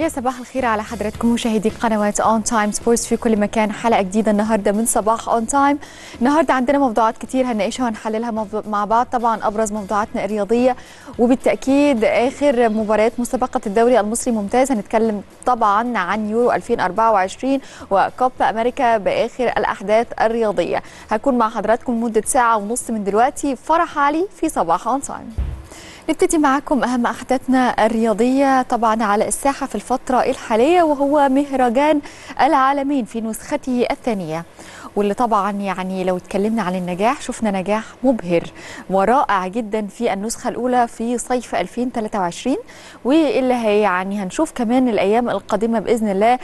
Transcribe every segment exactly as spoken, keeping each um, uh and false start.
يا صباح الخير على حضراتكم مشاهدي قنوات اون تايم سبورتس في كل مكان. حلقه جديده النهارده من صباح اون تايم. النهارده عندنا موضوعات كتير هنناقشها ونحللها مع بعض. طبعا ابرز موضوعاتنا الرياضيه وبالتاكيد اخر مباريات مسابقه الدوري المصري ممتاز. هنتكلم طبعا عن يورو ألفين وأربعة وعشرين وكوبا امريكا باخر الاحداث الرياضيه. هكون مع حضراتكم لمده ساعه ونص من دلوقتي. فرح علي في صباح اون تايم. نبتدي معكم أهم أحداثنا الرياضية طبعا على الساحة في الفترة الحالية، وهو مهرجان العالمين في نسخته الثانية، واللي طبعا يعني لو اتكلمنا عن النجاح شفنا نجاح مبهر ورائع جدا في النسخة الأولى في صيف ألفين وثلاثة وعشرين، واللي هي يعني هنشوف كمان الأيام القادمة بإذن الله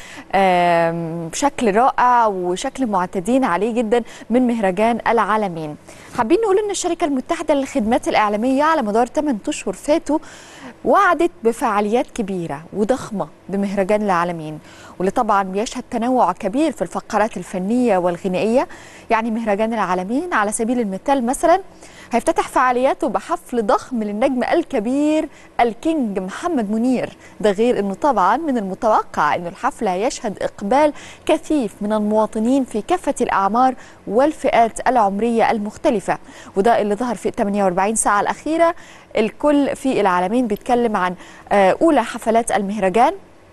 بشكل رائع وشكل معتادين عليه جدا من مهرجان العالمين. حابين نقول ان الشركه المتحده للخدمات الاعلاميه على مدار ثمانية اشهر فاتوا وعدت بفعاليات كبيره وضخمه بمهرجان العالمين، واللي طبعا بيشهد تنوع كبير في الفقرات الفنيه والغنائيه. يعني مهرجان العالمين على سبيل المثال مثلا هيفتتح فعالياته بحفل ضخم للنجم الكبير الكينج محمد منير. ده غير انه طبعا من المتوقع انه الحفل هيشهد اقبال كثيف من المواطنين في كافه الاعمار والفئات العمريه المختلفه، وده اللي ظهر في ثمانية وأربعين ساعه الاخيره. الكل في العالمين بيتكلم عن اولى حفلات المهرجان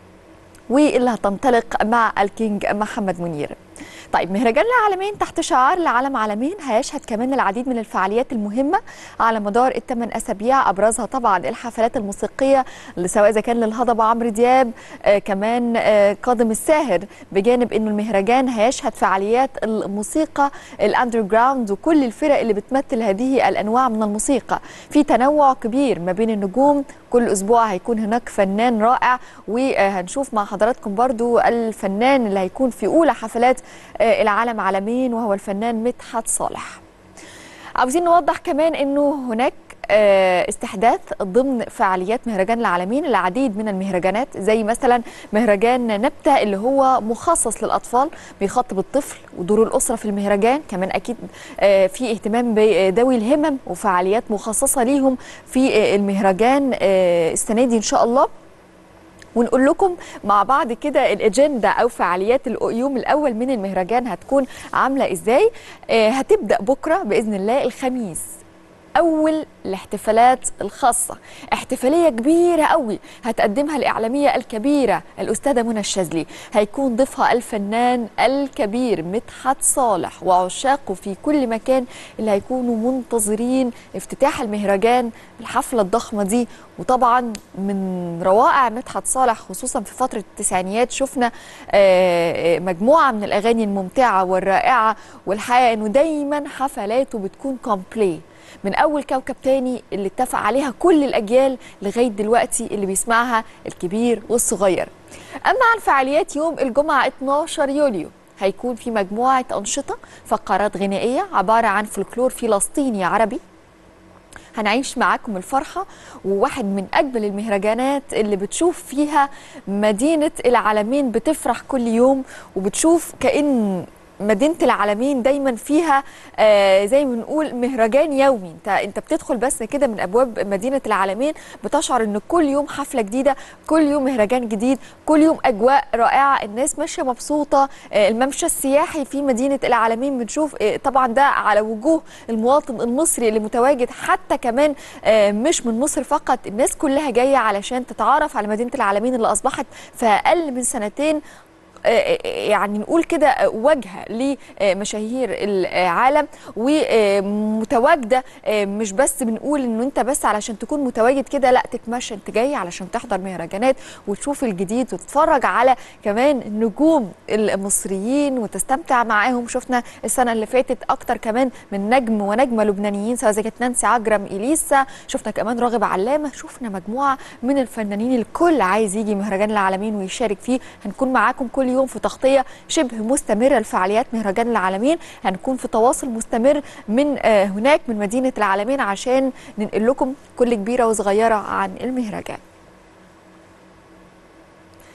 واللي هتنطلق مع الكينج محمد منير. طيب، مهرجان العالمين تحت شعار العالم عالمين هيشهد كمان العديد من الفعاليات المهمة على مدار الثمان أسابيع، أبرزها طبعا الحفلات الموسيقية اللي سواء إذا كان للهضبة عمرو دياب آه كمان آه كاظم الساهر، بجانب إنه المهرجان هيشهد فعاليات الموسيقى الأندر جراوند وكل الفرق اللي بتمثل هذه الأنواع من الموسيقى. في تنوع كبير ما بين النجوم، كل أسبوع هيكون هناك فنان رائع، وهنشوف مع حضراتكم برضو الفنان اللي هيكون في أولى حفلات العالم عالمين وهو الفنان مدحت صالح. عاوزين نوضح كمان انه هناك استحداث ضمن فعاليات مهرجان العالمين العديد من المهرجانات، زي مثلا مهرجان نبتة اللي هو مخصص للأطفال بيخاطب الطفل ودور الأسرة في المهرجان. كمان أكيد في اهتمام بذوي الهمم وفعاليات مخصصة ليهم في المهرجان السنة دي إن شاء الله. ونقول لكم مع بعض كده الأجندة أو فعاليات اليوم الأول من المهرجان هتكون عاملة إزاي. آه هتبدأ بكرة بإذن الله الخميس أول الاحتفالات الخاصة، احتفالية كبيرة قوي هتقدمها الإعلامية الكبيرة الأستاذة منى الشاذلي، هيكون ضيفها الفنان الكبير مدحت صالح وعشاقه في كل مكان اللي هيكونوا منتظرين افتتاح المهرجان الحفلة الضخمة دي. وطبعا من روائع مدحت صالح خصوصا في فترة التسعينيات شفنا مجموعة من الأغاني الممتعة والرائعة، والحقيقة أنه دايما حفلاته بتكون كومبلي من أول كوكب تاني اللي اتفق عليها كل الأجيال لغاية دلوقتي اللي بيسمعها الكبير والصغير. أما عن فعاليات يوم الجمعة اتناشر يوليو هيكون في مجموعة أنشطة، فقرات غنائية عبارة عن فولكلور فلسطيني عربي، هنعيش معاكم الفرحة، وواحد من أجمل المهرجانات اللي بتشوف فيها مدينة العالمين بتفرح كل يوم، وبتشوف كأن مدينة العالمين دايما فيها آه زي ما بنقول مهرجان يومي. انت انت بتدخل بس كده من ابواب مدينة العالمين بتشعر ان كل يوم حفلة جديدة، كل يوم مهرجان جديد، كل يوم اجواء رائعة، الناس ماشية مبسوطة. آه الممشى السياحي في مدينة العالمين بنشوف آه طبعا ده على وجوه المواطن المصري اللي متواجد، حتى كمان آه مش من مصر فقط، الناس كلها جاية علشان تتعرف على مدينة العالمين اللي اصبحت في اقل من سنتين يعني نقول كده واجهه لمشاهير العالم، ومتواجده مش بس بنقول انه انت بس علشان تكون متواجد كده، لا تتمشى، انت جاي علشان تحضر مهرجانات وتشوف الجديد وتتفرج على كمان النجوم المصريين وتستمتع معاهم. شفنا السنه اللي فاتت اكتر كمان من نجم ونجمه لبنانيين سواء كانت نانسي عجرم، اليسا، شفنا كمان راغب علامه، شفنا مجموعه من الفنانين الكل عايز يجي مهرجان العالمين ويشارك فيه. هنكون معاكم كل يوم في تغطية شبه مستمرة لفعاليات مهرجان العالمين، هنكون في تواصل مستمر من هناك من مدينة العالمين عشان ننقل لكم كل كبيرة وصغيرة عن المهرجان.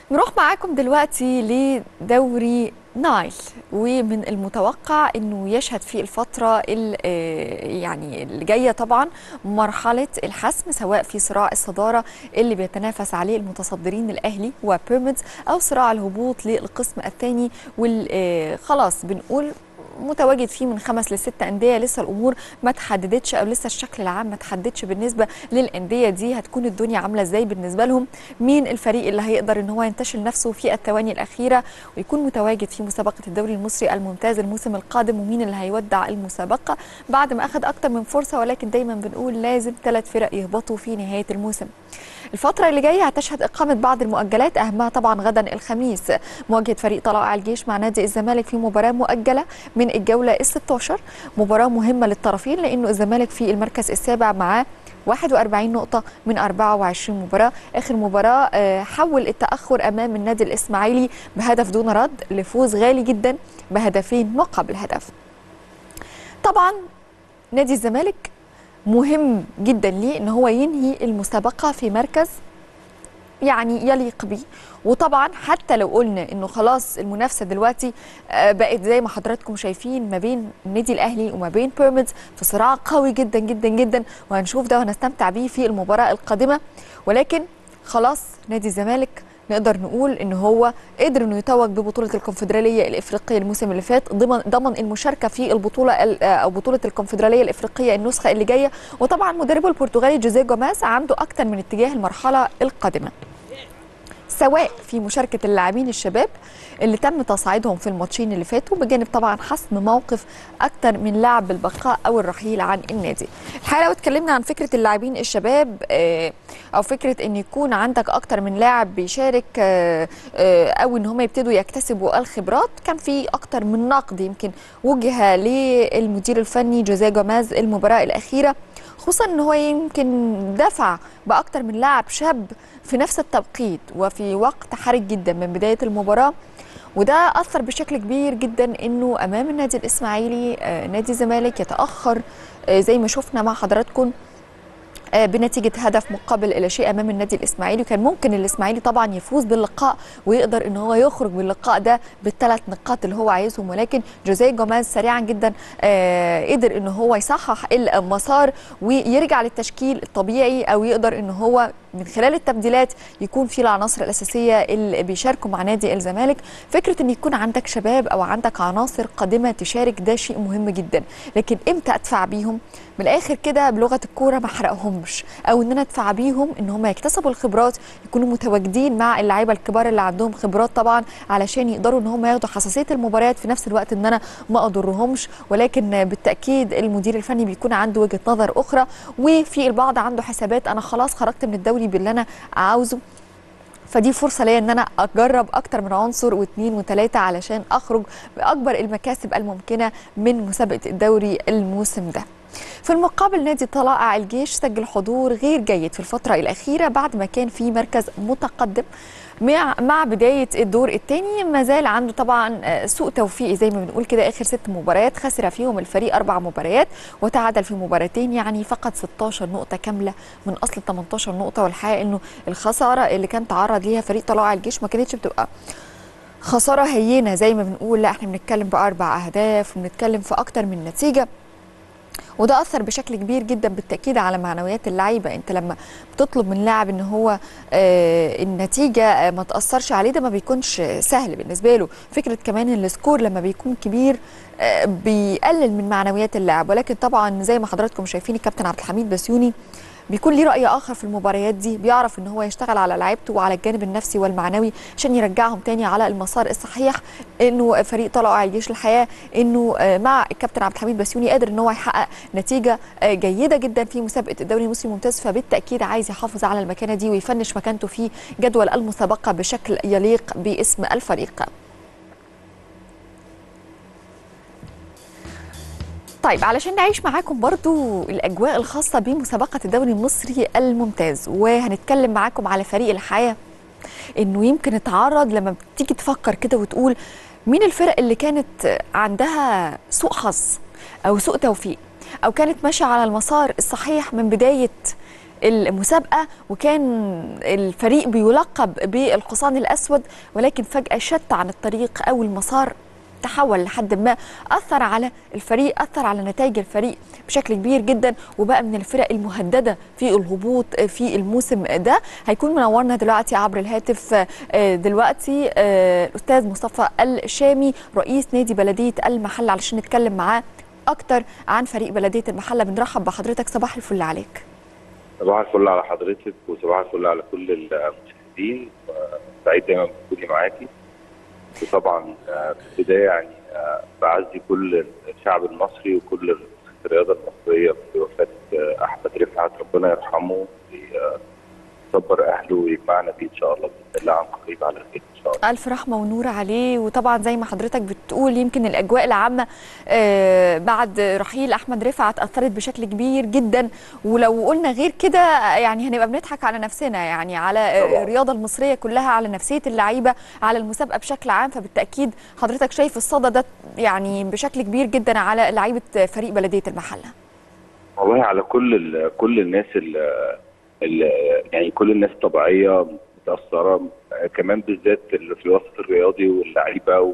نروح معاكم دلوقتي لدوري نايل، ومن المتوقع انه يشهد في الفتره يعني اللي جايه طبعا مرحله الحسم، سواء في صراع الصداره اللي بيتنافس عليه المتصدرين الاهلي وبيراميدز، او صراع الهبوط للقسم الثاني وخلاص بنقول متواجد فيه من خمس لست أندية. لسه الأمور ما تحددتش، أو لسه الشكل العام ما تحددش بالنسبة للأندية دي. هتكون الدنيا عاملة إزاي بالنسبة لهم؟ مين الفريق اللي هيقدر إن هو ينتشل نفسه في الثواني الأخيرة ويكون متواجد في مسابقة الدوري المصري الممتاز الموسم القادم؟ ومين اللي هيودع المسابقة بعد ما أخذ أكتر من فرصة؟ ولكن دايما بنقول لازم ثلاث فرق يهبطوا في نهاية الموسم. الفترة اللي جاية هتشهد إقامة بعض المؤجلات، أهمها طبعا غدا الخميس مواجهة فريق طلائع الجيش مع نادي الزمالك في مباراة مؤجلة من الجولة الستة عشر، مباراة مهمة للطرفين لأنه الزمالك في المركز السابع معاه واحد وأربعين نقطة من أربعة وعشرين مباراة. آخر مباراة حول التأخر أمام النادي الإسماعيلي بهدف دون رد لفوز غالي جدا بهدفين مقابل هدف. طبعا نادي الزمالك مهم جدا ليه ان هو ينهي المسابقه في مركز يعني يليق بيه. وطبعا حتى لو قلنا انه خلاص المنافسه دلوقتي بقت زي ما حضراتكم شايفين ما بين النادي الاهلي وما بين بيراميدز في صراع قوي جدا جدا جدا، وهنشوف ده وهنستمتع بيه في المباراه القادمه. ولكن خلاص نادي الزمالك نقدر نقول ان هو قدر انه يتوج ببطوله الكونفدراليه الافريقيه الموسم اللي فات، ضمن ضمن المشاركه في البطوله او بطوله الكونفدراليه الافريقيه النسخه اللي جايه. وطبعا مدربه البرتغالي جوزيه جوميز عنده اكثر من اتجاه المرحله القادمه، سواء في مشاركة اللاعبين الشباب اللي تم تصعيدهم في الماتشين اللي فاتوا، بجانب طبعا حسم موقف أكتر من لاعب بالبقاء أو الرحيل عن النادي. الحقيقة لو اتكلمنا عن فكرة اللاعبين الشباب أو فكرة أن يكون عندك أكتر من لاعب بيشارك أو أن هم يبتدوا يكتسبوا الخبرات، كان في أكتر من نقد يمكن وجه للمدير الفني جوزيه جوميز المباراة الأخيرة، خصوصا ان هو يمكن دفع باكتر من لاعب شاب في نفس التوقيت وفي وقت حرج جدا من بدايه المباراه. وده اثر بشكل كبير جدا انه امام النادي الاسماعيلي نادي الزمالك يتاخر زي ما شفنا مع حضراتكم بنتيجه هدف مقابل لا شيء امام النادي الاسماعيلي. وكان ممكن الاسماعيلي طبعا يفوز باللقاء ويقدر ان هو يخرج باللقاء ده بالثلاث نقاط اللي هو عايزهم، ولكن جوزيه جوميز سريعا جدا قدر ان هو يصحح المسار ويرجع للتشكيل الطبيعي، او يقدر ان هو من خلال التبديلات يكون في العناصر الاساسيه اللي بيشاركوا مع نادي الزمالك. فكره ان يكون عندك شباب او عندك عناصر قادمه تشارك ده شيء مهم جدا، لكن امتى ادفع بيهم؟ من الاخر كده بلغه الكوره ما احرقهمش، او ان انا ادفع بيهم ان هم يكتسبوا الخبرات، يكونوا متواجدين مع اللعيبه الكبار اللي عندهم خبرات طبعا علشان يقدروا ان هم ياخدوا حساسيه المباريات، في نفس الوقت ان انا ما اضرهمش. ولكن بالتاكيد المدير الفني بيكون عنده وجهه نظر اخرى، وفي البعض عنده حسابات انا خلاص خرجت من الدوري باللي انا عاوزه، فدي فرصه ليا ان انا اجرب اكتر من عنصر واثنين وثلاثه علشان اخرج باكبر المكاسب الممكنه من مسابقه الدوري الموسم ده. في المقابل نادي طلائع الجيش سجل حضور غير جيد في الفترة الأخيرة بعد ما كان في مركز متقدم مع مع بداية الدور الثاني. ما زال عنده طبعا سوء توفيقي زي ما بنقول كده، آخر ست مباريات خسر فيهم الفريق أربع مباريات وتعادل في مباراتين، يعني فقط ستاشر نقطة كاملة من أصل تمنتاشر نقطة. والحقيقة إنه الخسارة اللي كان تعرض ليها فريق طلائع الجيش ما كانتش بتبقى خسارة هينة زي ما بنقول، لا احنا بنتكلم بأربع أهداف وبنتكلم في أكتر من نتيجة، وده اثر بشكل كبير جدا بالتاكيد على معنويات اللعيبه. انت لما بتطلب من لاعب ان هو آه النتيجه آه ما تاثرش عليه، ده ما بيكونش سهل بالنسبه له. فكره كمان ان السكور لما بيكون كبير آه بيقلل من معنويات اللاعب. ولكن طبعا زي ما حضراتكم شايفين الكابتن عبد الحميد بسيوني بيكون ليه رأي آخر في المباريات دي، بيعرف ان هو يشتغل على لعيبته وعلى الجانب النفسي والمعنوي عشان يرجعهم تاني على المسار الصحيح. انه فريق طلائع الجيش الحياة انه مع الكابتن عبد الحميد بسيوني قادر ان هو يحقق نتيجة جيدة جدا في مسابقة الدوري المصري الممتاز، فبالتأكيد عايز يحافظ على المكانة دي ويفنش مكانته في جدول المسابقة بشكل يليق باسم الفريق. طيب علشان نعيش معاكم برضو الأجواء الخاصة بمسابقة الدوري المصري الممتاز، وهنتكلم معاكم على فريق الحياة، إنه يمكن اتعرض لما بتيجي تفكر كده وتقول مين الفرق اللي كانت عندها سوء حظ أو سوء توفيق أو كانت ماشية على المسار الصحيح من بداية المسابقه، وكان الفريق بيلقب بالقصان الاسود، ولكن فجاه شت عن الطريق او المسار تحول لحد ما اثر على الفريق، اثر على نتائج الفريق بشكل كبير جدا، وبقى من الفرق المهدده في الهبوط في الموسم ده. هيكون منورنا دلوقتي عبر الهاتف دلوقتي الاستاذ مصطفى الشامي رئيس نادي بلديه المحله علشان نتكلم معاه اكتر عن فريق بلديه المحله. بنرحب بحضرتك، صباح الفل عليك. صباح الفل على حضرتك وصباح الفل على كل المشاهدين، سعيد دايما بوجودي معاكي. وطبعا في البدايه يعني بعزي كل الشعب المصري وكل الرياضه المصريه بوفاه احمد رفعت، ربنا يرحمه ويصبر اهله ويجمعنا بيه ان شاء الله باذن الله عن قريب على خير ان شاء الله. الف رحمه ونور عليه. وطبعا زي ما حضرتك بتقول يمكن الاجواء العامه بعد رحيل احمد رفعت اثرت بشكل كبير جدا، ولو قلنا غير كده يعني هنبقى بنضحك على نفسنا، يعني على طبعا الرياضه المصريه كلها، على نفسيه اللعيبه، على المسابقه بشكل عام. فبالتاكيد حضرتك شايف الصدى ده يعني بشكل كبير جدا على لعيبه فريق بلديه المحله. والله على كل كل الناس اللي يعني كل الناس الطبيعيه متاثره، كمان بالذات اللي في الوسط الرياضي واللعيبه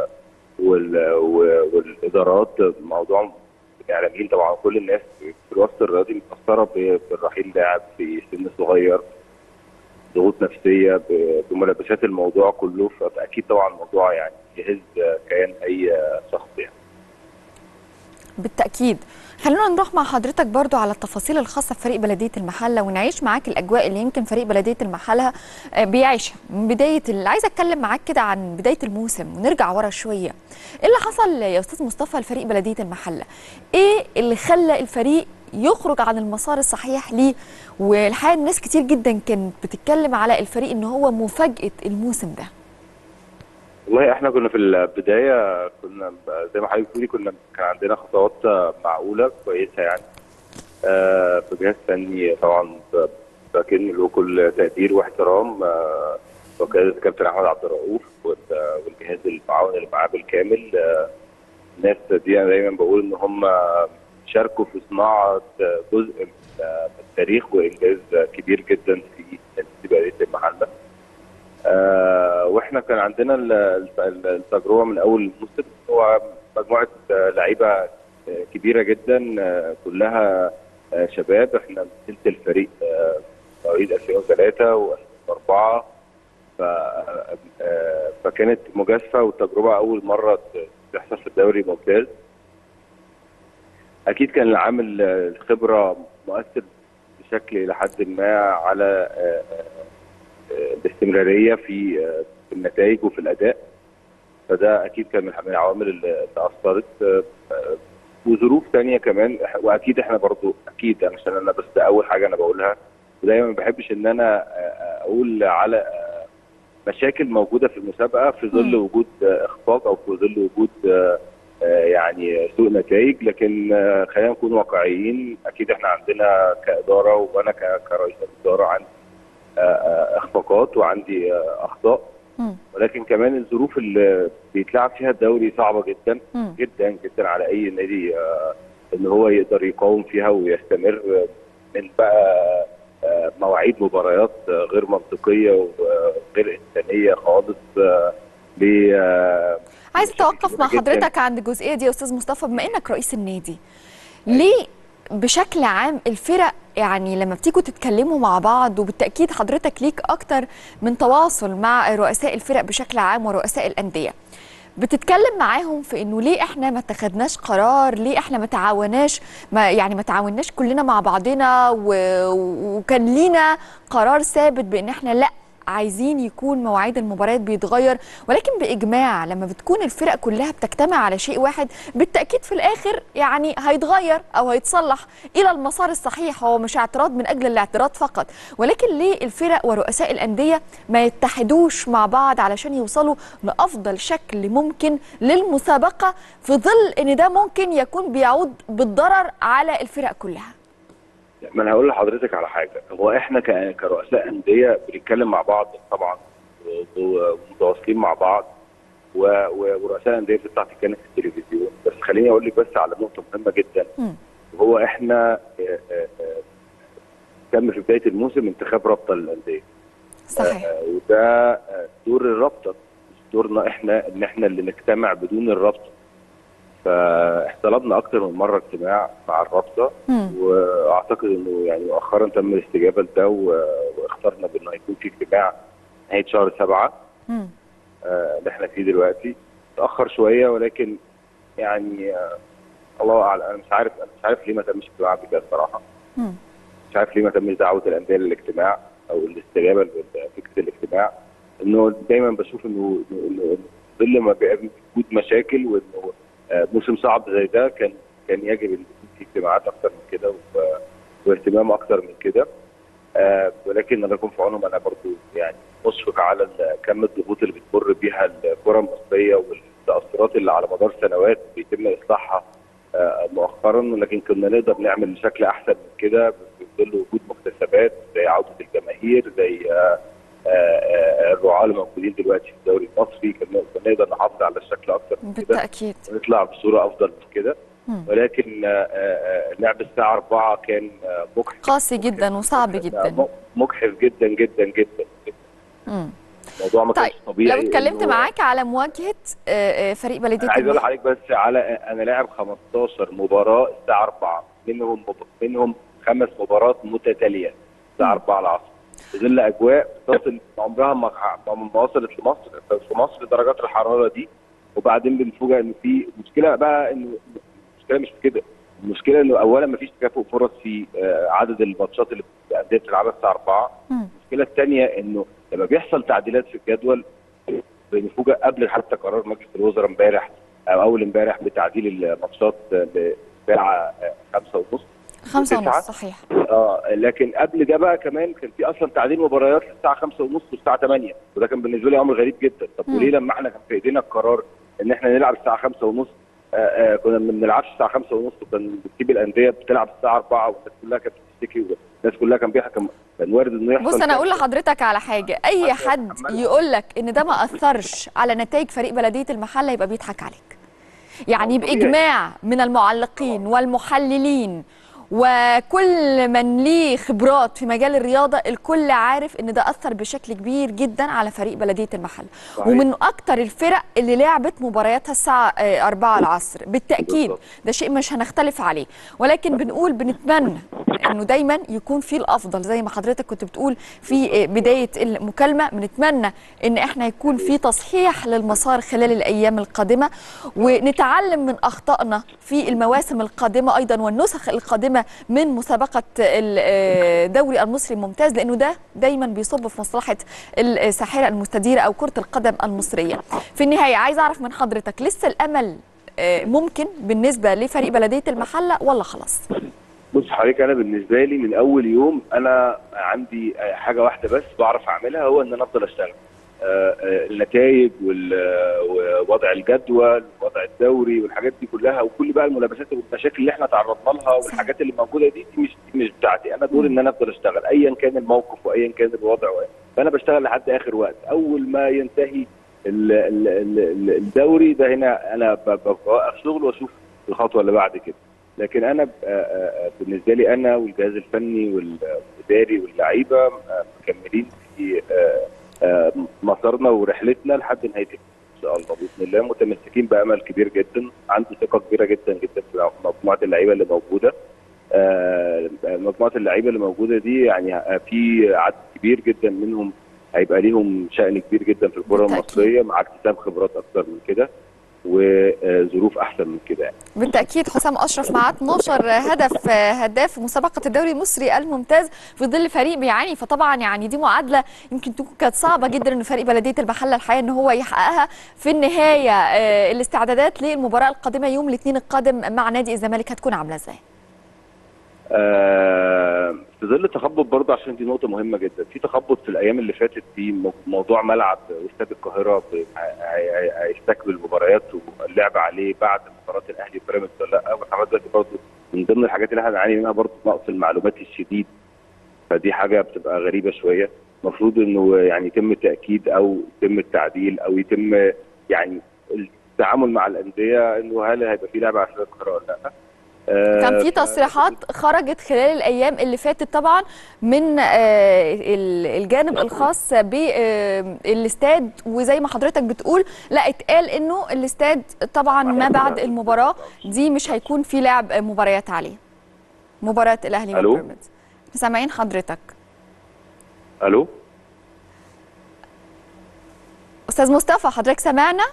والادارات. موضوع الاعلاميين طبعا كل الناس في الوسط الرياضي متاثره بالرحيل لاعب في سن صغير، ضغوط نفسيه بملابسات الموضوع كله، فاكيد طبعا الموضوع يعني يهز كيان اي شخص يعني. بالتاكيد. خلونا نروح مع حضرتك برضو على التفاصيل الخاصة بفريق بلدية المحلة ونعيش معاك الأجواء اللي يمكن فريق بلدية المحلة بيعيشها من بداية ال... عايزة أتكلم معاك كده عن بداية الموسم ونرجع ورا شوية. إيه اللي حصل يا أستاذ مصطفى لفريق بلدية المحلة؟ إيه اللي خلى الفريق يخرج عن المسار الصحيح ليه؟ والحقيقة الناس كتير جدا كانت بتتكلم على الفريق إن هو مفاجأة الموسم ده. والله احنا كنا في البدايه كنا زي ما حضرتك بتقولي كنا كان عندنا خطوات معقوله كويسه يعني. آه بجهاز فني طبعا بكن له كل تقدير واحترام، آه وكاله الكابتن احمد عبد الرؤوف والجهاز المعاون اللي معاه بالكامل. آه الناس دي انا دايما بقول ان هم شاركوا في صناعه جزء من التاريخ وانجاز كبير جدا في بلديه المحله. آه واحنا كان عندنا التجربه من اول الموسم، هو مجموعه لعيبه كبيره جدا كلها شباب. احنا مثلت الفريق مواليد ألفين وثلاثة وألفين وأربعة، فكانت مجازفه والتجربه اول مره تحصل في الدوري الممتاز. اكيد كان العامل الخبره مؤثر بشكل لحد ما على الاستمراريه في النتائج وفي الاداء، فده اكيد كان من العوامل اللي اثرت، وظروف ثانيه كمان. واكيد احنا برضو اكيد عشان انا بس اول حاجه انا بقولها، ودايما ما بحبش ان انا اقول على مشاكل موجوده في المسابقه في ظل وجود اخفاق او في ظل وجود يعني سوء نتائج، لكن خلينا نكون واقعيين. اكيد احنا عندنا كاداره وانا كرئيس الاداره عندي اخفاقات وعندي اخطاء، ولكن كمان الظروف اللي بيتلعب فيها الدوري صعبه جدا جدا جدا على اي نادي ان هو يقدر يقاوم فيها ويستمر، من بقى مواعيد مباريات غير منطقيه وغير انسانيه خالص. ب عايز اتوقف مع حضرتك عند الجزئيه دي يا استاذ مصطفى، بما انك رئيس النادي، ليه بشكل عام الفرق يعني لما بتيجوا تتكلموا مع بعض، وبالتأكيد حضرتك ليك أكتر من تواصل مع رؤساء الفرق بشكل عام ورؤساء الأندية، بتتكلم معاهم في إنه ليه إحنا ما اتخذناش قرار، ليه إحنا ما تعاوناش، ما يعني ما تعاوناش كلنا مع بعضنا وكان لينا قرار ثابت بإن إحنا لأ عايزين يكون مواعيد المباريات بيتغير، ولكن بإجماع لما بتكون الفرق كلها بتجتمع على شيء واحد بالتأكيد في الآخر يعني هيتغير أو هيتصلح إلى المسار الصحيح. هو مش اعتراض من أجل الاعتراض فقط، ولكن ليه الفرق ورؤساء الأندية ما يتحدوش مع بعض علشان يوصلوا لأفضل شكل ممكن للمسابقة، في ظل إن ده ممكن يكون بيعود بالضرر على الفرق كلها؟ ما انا هقول لحضرتك على حاجه. هو احنا كرؤساء انديه بنتكلم مع بعض طبعا ومتواصلين مع بعض، ورؤساء انديه بتطلع تتكلم في التلفزيون، بس خليني اقول لك بس على نقطه مهمه جدا، وهو احنا تم في بدايه الموسم انتخاب رابطه للانديه. صحيح. آه وده دور الرابطه، مش دورنا احنا ان احنا اللي نجتمع بدون الرابطه. فاحتضنا اكتر من مره اجتماع مع الرابطه، واعتقد انه يعني مؤخرا تم الاستجابه لده، واخترنا بانه هيكون في اجتماع نهايه شهر سبعه آه اللي احنا فيه دلوقتي. تاخر شويه ولكن يعني آه الله اعلم. انا مش عارف انا مش عارف ليه ما تمش اجتماع قبل كده الصراحه. مش عارف ليه ما تمش دعوه الانديه للاجتماع او الاستجابه لفكره الاجتماع. انه دايما بشوف انه انه ظل ما بيبقى وجود مشاكل وانه موسم صعب زي ده كان كان يجب ان يكون في اجتماعات اكثر من كده واهتمام اكثر من كده. آه ولكن الله يكون في عونهم. انا برضو يعني مشفق على كم الضغوط اللي بتمر بيها الكره المصريه والتاثرات اللي على مدار سنوات بيتم اصلاحها آه مؤخرا، لكن كنا نقدر نعمل بشكل احسن من كده في ظل وجود مكتسبات زي عوده الجماهير، زي آه آه الرعاه اللي موجودين دلوقتي في الدوري المصري. كنا نقدر نحافظ على الشكل اكثر من كده بالتاكيد ونطلع بصوره افضل من كده. ولكن لعب الساعه أربعة كان مجحف قاسي جدا وصعب جدا، مجحف جدا جدا جدا. امم الموضوع ما كانش طيب طبيعي. لو اتكلمت معاك على مواجهه فريق بلديه انا عايز اقول لحضرتك بس على انا لاعب خمستاشر مباراه الساعه أربعة، منهم منهم خمس مباريات متتاليه الساعه أربعة العصر في ظل اجواء تصل عمرها ما ما وصلت لمصر. في مصر درجات الحراره دي، وبعدين بنفوجئ ان في مشكله بقى. انه المشكله مش في كده، المشكله انه اولا ما فيش تكافؤ فرص في عدد الماتشات اللي الانديه بتلعبها الساعه أربعة. المشكله الثانيه انه لما بيحصل تعديلات في الجدول بنفوجئ قبل حتى قرار مجلس الوزراء امبارح او اول امبارح بتعديل الماتشات للساعه خمسة ونص خمسة ونص صحيح. اه لكن قبل ده بقى كمان كان في اصلا تعديل مباريات للساعه خمسة ونص والساعه ثمانية، وده كان بالنسبه لي امر غريب جدا. طب وليه لما احنا كان في ايدينا القرار ان احنا نلعب الساعه خمسة ونص آه آه كنا ما بنلعبش الساعه خمسة ونص، وكان بتجيب الانديه بتلعب الساعه أربعة والناس كلها كانت بتشتكي والناس كلها كان بيحكم. كان وارد انه يحصل. بص انا اقول لحضرتك على حاجه، اي حد يقول لك ان ده ما اثرش على نتائج فريق بلديه المحله يبقى بيضحك عليك. يعني باجماع من المعلقين والمحللين وكل من ليه خبرات في مجال الرياضه، الكل عارف ان ده اثر بشكل كبير جدا على فريق بلديه المحله، ومن اكتر الفرق اللي لعبت مبارياتها الساعه أربعة العصر بالتاكيد. ده شيء مش هنختلف عليه، ولكن بنقول بنتمنى انه دايما يكون في الافضل زي ما حضرتك كنت بتقول في بدايه المكالمه. بنتمنى ان احنا يكون في تصحيح للمسار خلال الايام القادمه، ونتعلم من اخطائنا في المواسم القادمه ايضا والنسخ القادمه من مسابقه الدوري المصري الممتاز، لانه ده دايما بيصب في مصلحه الساحره المستديره او كره القدم المصريه. في النهايه عايز اعرف من حضرتك، لسه الامل ممكن بالنسبه لفريق بلديه المحله ولا خلاص؟ بص حضرتك، انا بالنسبه لي من اول يوم انا عندي حاجه واحده بس بعرف اعملها، هو ان انا افضل اشتغل. النتائج ووضع الجدول ووضع الدوري والحاجات دي كلها وكل بقى الملابسات والمشاكل اللي احنا تعرضنا لها والحاجات اللي موجوده دي دي مش دي مش بتاعتي. انا دوري ان انا افضل اشتغل ايا كان الموقف وايا كان الوضع، فانا بشتغل لحد اخر وقت. اول ما ينتهي الدوري ده هنا انا بوقف شغل واشوف الخطوه اللي بعد كده. لكن انا بالنسبه لي انا والجهاز الفني والاداري واللعيبه مكملين في مسارنا ورحلتنا لحد نهايه ان شاء الله باذن الله، متمسكين بامل كبير جدا. عندي ثقه كبيره جدا جدا في مجموعه اللعيبه اللي موجوده. مجموعه اللعيبه اللي موجوده دي يعني في عدد كبير جدا منهم هيبقى ليهم شأن كبير جدا في الكره المصريه مع اكتساب خبرات اكثر من كده وظروف احسن من كده يعني. بالتاكيد. حسام اشرف مع اتناشر هدف، هداف مسابقه الدوري المصري الممتاز في ظل فريق بيعاني، فطبعا يعني دي معادله يمكن تكون كانت صعبه جدا ان فريق بلديه المحله الحقيقه ان هو يحققها. في النهايه الاستعدادات للمباراه القادمه يوم الاثنين القادم مع نادي الزمالك هتكون عامله ازاي؟ آه في ظل التخبط برضه، عشان دي نقطه مهمه جدا. في تخبط في الايام اللي فاتت في موضوع ملعب استاد القاهره هيستقبل مباريات واللعب عليه بعد مباراه الاهلي وبيراميدز ولا لا. والحاجات دي برضه من ضمن الحاجات اللي احنا بنعاني منها برضه نقص المعلومات الشديد، فدي حاجه بتبقى غريبه شويه. المفروض انه يعني يتم التاكيد او يتم التعديل او يتم يعني التعامل مع الانديه انه هل هيبقى في لعب على استاد القاهره ولا لا. كان في تصريحات خرجت خلال الايام اللي فاتت طبعا من الجانب الخاص بالاستاد، وزي ما حضرتك بتقول لا اتقال انه الاستاد طبعا ما بعد المباراه دي مش هيكون في لعب مباريات عليه، مباراه الاهلي وبيراميدز. سامعين حضرتك؟ الو استاذ مصطفى، حضرتك سامعنا؟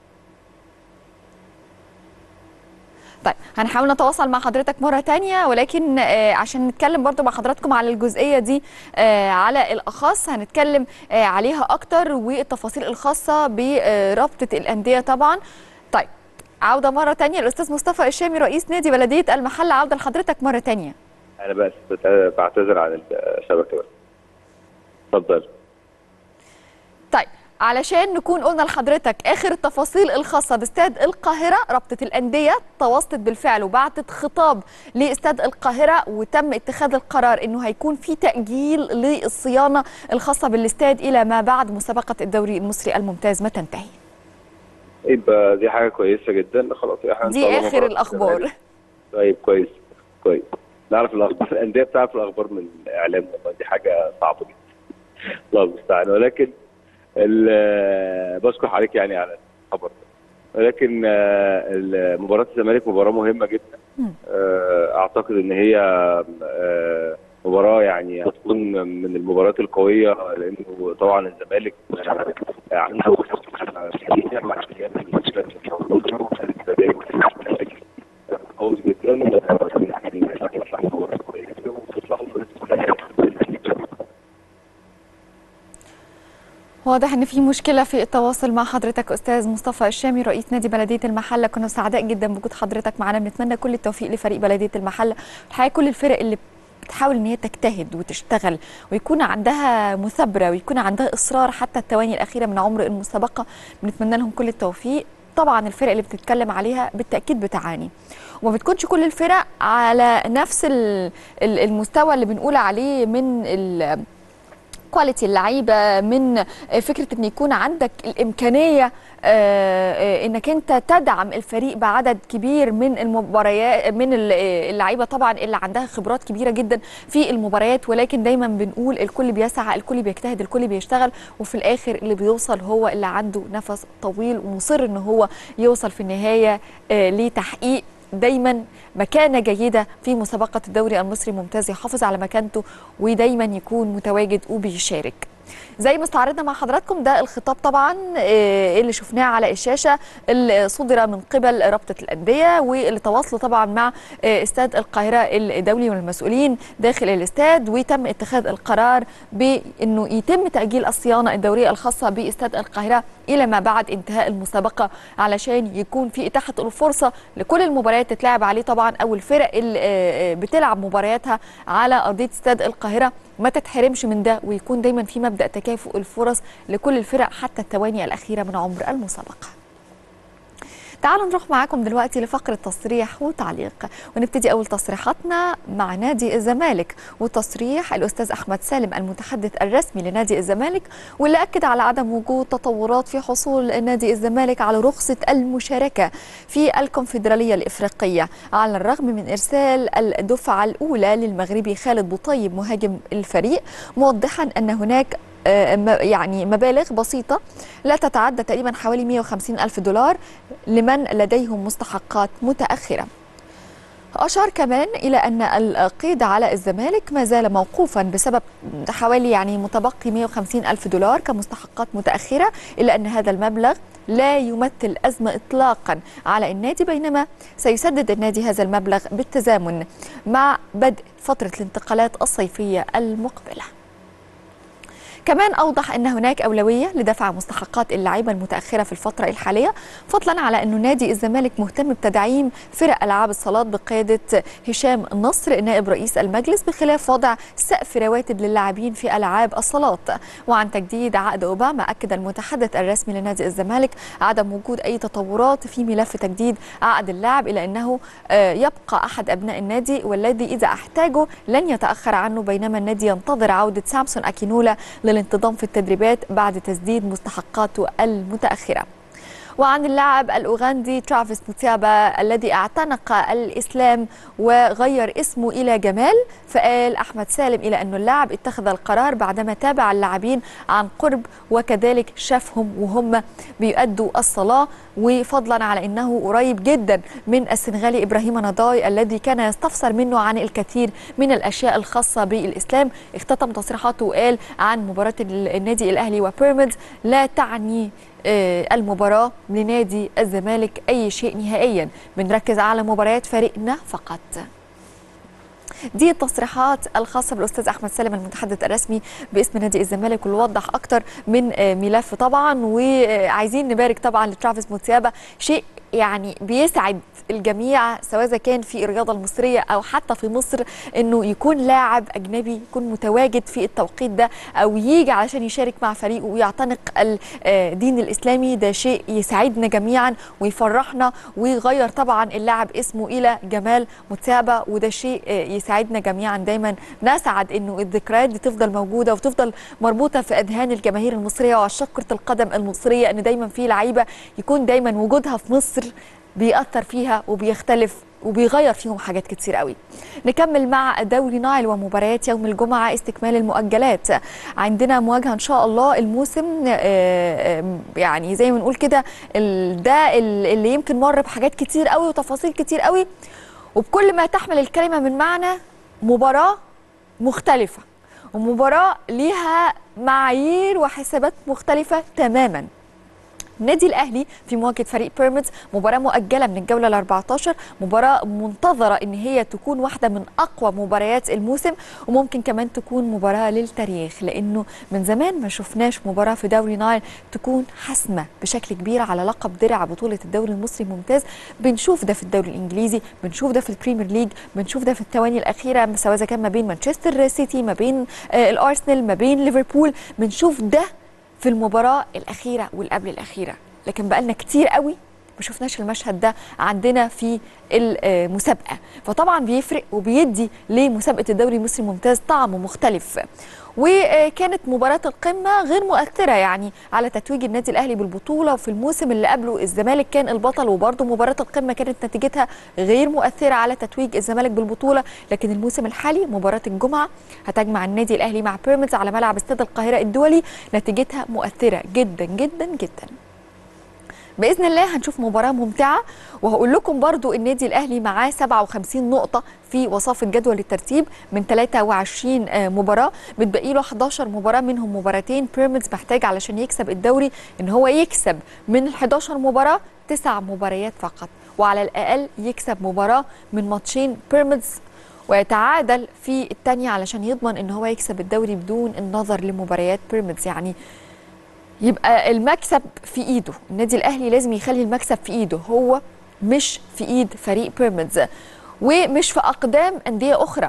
طيب هنحاول نتواصل مع حضرتك مرة تانية، ولكن آه عشان نتكلم برضو مع حضراتكم على الجزئية دي آه على الأخص هنتكلم آه عليها أكتر، والتفاصيل الخاصة برابطة الأندية طبعا. طيب عودة مرة تانية الأستاذ مصطفى الشامي رئيس نادي بلدية المحلة، عودة لحضرتك مرة تانية. أنا بس بعتذر عن الشبكة بس. اتفضل. طيب علشان نكون قلنا لحضرتك اخر التفاصيل الخاصه باستاد القاهره، رابطه الانديه تواصلت بالفعل وبعتت خطاب لاستاد القاهره، وتم اتخاذ القرار انه هيكون في تاجيل للصيانه الخاصه بالاستاد الى ما بعد مسابقه الدوري المصري الممتاز ما تنتهي. يبقى دي حاجه كويسه جدا. خلاص احنا دي اخر الاخبار. طيب كويس كويس. نعرف الاخبار، الانديه بتعرف الاخبار من الاعلام، والله دي حاجه صعبه جدا. الله المستعان. ولكن بشكر حضرتك يعني على الخبر ده، ولكن مباراه الزمالك مباراه مهمه جدا. اعتقد ان هي مباراه يعني هتكون من المباريات القويه، لانه طبعا الزمالك عنده قوي جدا. واضح ان في مشكله في التواصل مع حضرتك استاذ مصطفى الشامي رئيس نادي بلديه المحله. كنا سعداء جدا بوجود حضرتك معنا، بنتمنى كل التوفيق لفريق بلديه المحله، الحقيقه كل الفرق اللي بتحاول ان هي تجتهد وتشتغل ويكون عندها مثابره ويكون عندها اصرار حتى الثواني الاخيره من عمر المسابقه، بنتمنى لهم كل التوفيق. طبعا الفرق اللي بتتكلم عليها بالتاكيد بتعاني، وما بتكونش كل الفرق على نفس المستوى اللي بنقول عليه من كواليتي اللعيبه، من فكره ان يكون عندك الامكانيه انك انت تدعم الفريق بعدد كبير من المباريات، من اللعيبه طبعا اللي عندها خبرات كبيره جدا في المباريات. ولكن دايما بنقول الكل بيسعى، الكل بيجتهد، الكل بيشتغل، وفي الاخر اللي بيوصل هو اللي عنده نفس طويل ومصر ان هو يوصل في النهايه لتحقيق دايما مكانة جيدة في مسابقة الدوري المصري الممتاز، يحافظ على مكانته ودايما يكون متواجد وبيشارك. زي ما استعرضنا مع حضراتكم ده الخطاب طبعا اللي شفناه على الشاشة اللي صدر من قبل رابطة الأندية، واللي تواصلوا طبعا مع استاد القاهرة الدولي والمسؤولين داخل الاستاد، وتم اتخاذ القرار بأنه يتم تأجيل الصيانة الدورية الخاصة باستاد القاهرة إلى ما بعد انتهاء المسابقة، علشان يكون في إتاحة الفرصة لكل المباريات تتلعب عليه طبعا، أو الفرق اللي بتلعب مبارياتها على أرضية استاد القاهرة ما تتحرمش من ده، ويكون دايما في مبدأ تكافؤ الفرص لكل الفرق حتى الثواني الأخيرة من عمر المسابقة. تعالوا نروح معاكم دلوقتي لفقرة تصريح وتعليق، ونبتدي أول تصريحاتنا مع نادي الزمالك، وتصريح الأستاذ أحمد سالم المتحدث الرسمي لنادي الزمالك، واللي أكد على عدم وجود تطورات في حصول نادي الزمالك على رخصة المشاركة في الكونفدرالية الإفريقية، على الرغم من إرسال الدفعة الأولى للمغربي خالد بوطيب مهاجم الفريق، موضحا أن هناك يعني مبالغ بسيطة لا تتعدى تقريبا حوالي مئة وخمسين ألف دولار لمن لديهم مستحقات متأخرة. أشار كمان إلى أن القيد على الزمالك ما زال موقوفا بسبب حوالي يعني متبقي مئة وخمسين ألف دولار كمستحقات متأخرة، إلا أن هذا المبلغ لا يمثل أزمة إطلاقا على النادي، بينما سيسدد النادي هذا المبلغ بالتزامن مع بدء فترة الانتقالات الصيفية المقبلة. كمان أوضح أن هناك أولوية لدفع مستحقات اللعيبة المتأخرة في الفترة الحالية، فضلا على أن نادي الزمالك مهتم بتدعيم فرق ألعاب الصالات بقيادة هشام النصر نائب رئيس المجلس، بخلاف وضع سقف رواتب للاعبين في ألعاب الصالات. وعن تجديد عقد أوباما، أكد المتحدث الرسمي لنادي الزمالك عدم وجود أي تطورات في ملف تجديد عقد اللاعب، إلا أنه يبقى أحد أبناء النادي والذي إذا احتاجه لن يتأخر عنه، بينما النادي ينتظر عودة سامسون أكينولا للانتظام في التدريبات بعد تسديد مستحقاته المتأخرة. وعن اللاعب الأوغندي ترافيس موتسيابا الذي اعتنق الإسلام وغير اسمه إلى جمال، فقال أحمد سالم إلى أن اللاعب اتخذ القرار بعدما تابع اللاعبين عن قرب وكذلك شافهم وهم بيؤدوا الصلاة، وفضلا على أنه قريب جدا من السنغالي إبراهيم نضاي الذي كان يستفسر منه عن الكثير من الأشياء الخاصة بالإسلام. اختتم تصريحاته وقال عن مباراة النادي الأهلي وبيراميدز: لا تعني المباراة لنادي الزمالك أي شيء نهائيا، بنركز على مباريات فريقنا فقط. دي التصريحات الخاصة بالأستاذ أحمد سالم المتحدث الرسمي باسم نادي الزمالك، واللي وضح أكتر من ملف طبعا. وعايزين نبارك طبعا لترافيس موتسيابا، شيء يعني بيسعد الجميع سواء إذا كان في الرياضة المصرية أو حتى في مصر، إنه يكون لاعب أجنبي يكون متواجد في التوقيت ده أو يجي علشان يشارك مع فريقه ويعتنق الدين الإسلامي. ده شيء يسعدنا جميعا ويفرحنا، ويغير طبعا اللاعب اسمه إلى جمال موتسيابا، وده شيء يسعدنا جميعا. دايما نسعد إنه الذكريات دي تفضل موجودة وتفضل مربوطة في أذهان الجماهير المصرية وعشاق كرة القدم المصرية، إن دايما في لعيبة يكون دايما وجودها في مصر بيأثر فيها وبيختلف وبيغير فيهم حاجات كتير قوي. نكمل مع دوري نايل ومباريات يوم الجمعة استكمال المؤجلات. عندنا مواجهة إن شاء الله الموسم يعني زي ما نقول كده، ده اللي يمكن مر بحاجات كتير قوي وتفاصيل كتير قوي، وبكل ما تحمل الكلمة من معنى. مباراة مختلفة ومباراة ليها معايير وحسابات مختلفة تماما. النادي الأهلي في مواجهة فريق بيراميدز، مباراة مؤجلة من الجولة الأربعة عشر، مباراة منتظرة إن هي تكون واحدة من أقوى مباريات الموسم، وممكن كمان تكون مباراة للتاريخ، لأنه من زمان ما شفناش مباراة في دوري نايل تكون حاسمة بشكل كبير على لقب درع بطولة الدوري المصري ممتاز. بنشوف ده في الدوري الإنجليزي، بنشوف ده في البريمير ليج، بنشوف ده في الثواني الأخيرة سواء إذا كان ما بين مانشستر سيتي، ما بين آه الأرسنال، ما بين ليفربول. بنشوف ده في المباراة الأخيرة والقبل الأخيرة، لكن بقالنا كتير قوي ما شفناش المشهد ده عندنا في المسابقة، فطبعا بيفرق وبيدي لمسابقة الدوري المصري ممتاز طعم مختلف. وكانت مباراة القمة غير مؤثرة يعني على تتويج النادي الأهلي بالبطولة، وفي الموسم اللي قبله الزمالك كان البطل وبرضه مباراة القمة كانت نتيجتها غير مؤثرة على تتويج الزمالك بالبطولة. لكن الموسم الحالي مباراة الجمعة هتجمع النادي الأهلي مع بيراميدز على ملعب استاد القاهرة الدولي، نتيجتها مؤثرة جدا جدا جدا. بإذن الله هنشوف مباراة ممتعة. وهقول لكم برضو النادي الأهلي معاه سبعة وخمسين نقطة في وصافة جدول الترتيب من ثلاثة وعشرين مباراة، بتبقي له إحدى عشرة مباراة منهم مباراتين. بيراميدز محتاج علشان يكسب الدوري إن هو يكسب من إحدى عشرة مباراة تسع مباريات فقط، وعلى الأقل يكسب مباراة من ماتشين بيراميدز ويتعادل في الثانية علشان يضمن إن هو يكسب الدوري بدون النظر لمباريات بيراميدز. يعني يبقى المكسب في ايده، النادي الاهلي لازم يخلي المكسب في ايده هو، مش في ايد فريق بيراميدز ومش في اقدام انديه اخرى.